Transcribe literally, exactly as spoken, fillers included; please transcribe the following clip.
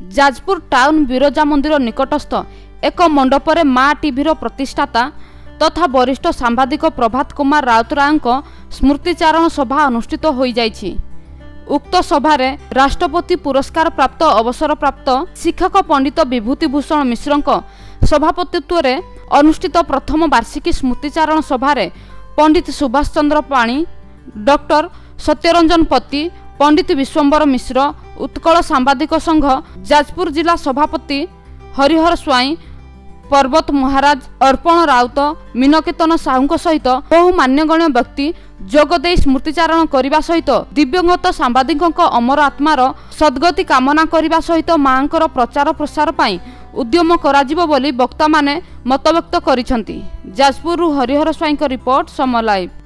Jajpur town Biraja मंदिर निकटस्थ एक मंडपर माँ टीभीर प्रतिष्ठाता तथा वरिष्ठ सांबादिक प्रभात कुमार राउतराय स्मृतिचारण सभा अनुष्ठित हो जाइछि। उक्त सभारे राष्ट्रपति पुरस्कार प्राप्त अवसर प्राप्त शिक्षक पंडित विभूतिभूषण मिश्र सभापतित्व रे अनुष्ठित प्रथम वार्षिकी स्मृतिचारण सभारे पंडित सुभाष चंद्र पाणी, डॉक्टर सत्यरंजन पति, पंडित विश्वंबर मिश्र, उत्कल सांबादिक संघ जाजपुर जिला सभापति हरिहर स्वाई, पर्वत महाराज, अर्पण राउत, मीनकेतन साहू सहित बहु मान्यगण्य व्यक्ति जोगदे स्मृतिचारण करने सहित दिव्यंगत सांबादिक अमर आत्मार सद्गति कामना करने सहित मां प्रचार प्रसार पाई उद्यम कराजिबो बोली वक्ता माने मतव्यक्त करिसंती। Jajpur Harihar Swain report, Samaya live.